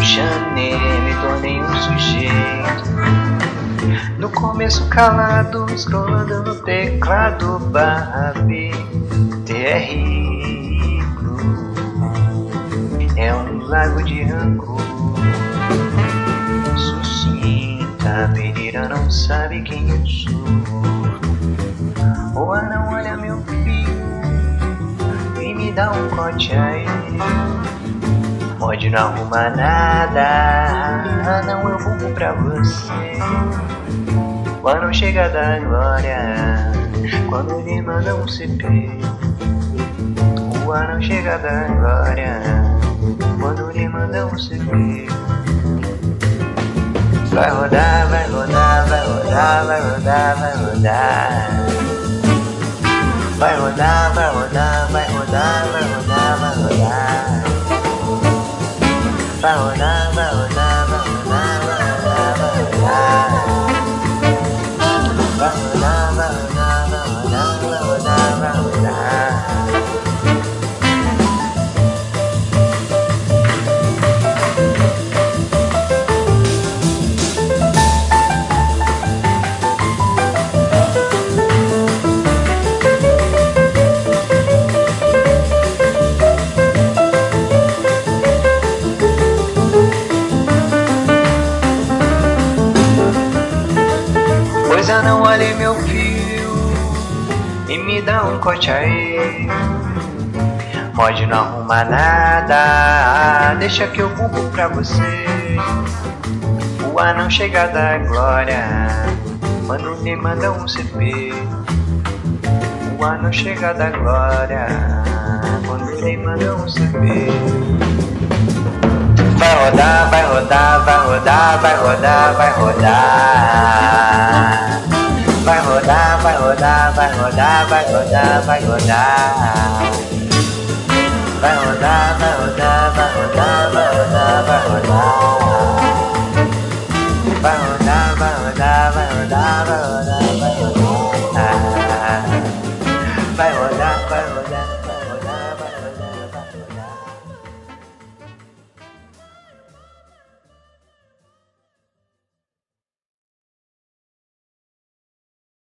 Chanel, me tornei um sujeito. No começo calado, scrollando no teclado, /B, TR, é um lago de rancor. Sucinta, Pereira não sabe quem eu sou. O anão olha meu fio e me dá um corte aí. Pode não arrumar nada, não eu vou pra você. O anão chega da glória quando lhe manda um CP. O anão chega da glória quando lhe manda um CP. Vai rodar, vai rodar, vai rodar, vai rodar, vai rodar. Vai rodar, vai rodar, vai rodar, vai rodar, vai rodar. Vai rodar, vai rodar, vai rodar, vai rodar, vai rodar. Vai rodar, vai rodar, vai rodar, vai rodar, vai rodar. Pois não olhe meu fio e me dá um corte aí. Pode não arrumar nada, deixa que eu cumpro pra você. O anão chega da glória quando me manda um CP. O anão chega da glória quando me manda um CP. Vai rodar, vai rodar, vai rodar, vai rodar, vai rodar. Vai rodar, vai rodar, vai rodar, vai rodar, vai rodar. Vai rodar, vai rodar, vai rodar, vai rodar, vai rodar. Vai rodar, vai rodar, vai rodar, vai rodar.